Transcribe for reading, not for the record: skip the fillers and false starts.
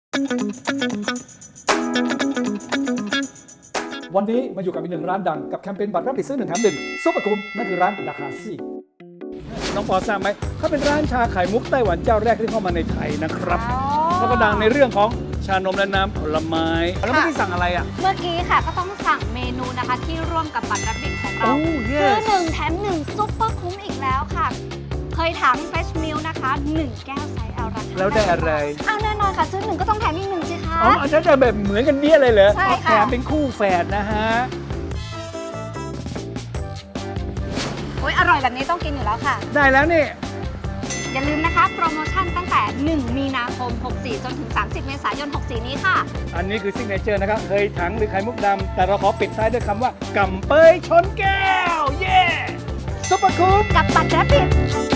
วันนี้มาอยู่กับอีกหนึ่งร้านดังกับแคมเปญบัตรรับสิทธิ์ซื้อ1 แถม 1ซุปเปอร์คุ้มนั่นคือร้านดาคาซี่น้องปอทราบไหมเขาเป็นร้านชาไข่มุกไต้หวันเจ้าแรกที่เข้ามาในไทยนะครับแล้วก็ดังในเรื่องของชานมและน้ำผลไม้แล้วเมื่อกี้สั่งอะไรอ่ะเมื่อกี้ค่ะก็ต้องสั่งเมนูนะคะที่ร่วมกับบัตรรับสิทธิ์ของเราซื้อ1 แถม 1ซุปเปอร์คุ้มอีกแล้วค่ะเคยถังเฟชมิลนะคะ1 แก้วไซส์ L ราคาแล้วได้อะไรแน่นอนค่ะซื้อ1ก็ต้องแถมอีก1สิคะอ๋ออันนั้นจะแบบเหมือนกันเดี้ยเลยเหรอใช่ค่ะแถมเป็นคู่แฝดนะฮะโอ้ยอร่อยแบบนี้ต้องกินอยู่แล้วค่ะได้แล้วนี่อย่าลืมนะคะโปรโมชั่นตั้งแต่1 มีนาคม 64จนถึง30 เมษายน 64นี้ค่ะอันนี้คือซิกเนเจอร์นะครับเคยถังหรือไข่มุกดำแต่เราขอปิดท้ายด้วยคำว่ากำเปยชนแก้วเย้ซุปเปอร์คุ้มกับบัตรรับสิทธิ์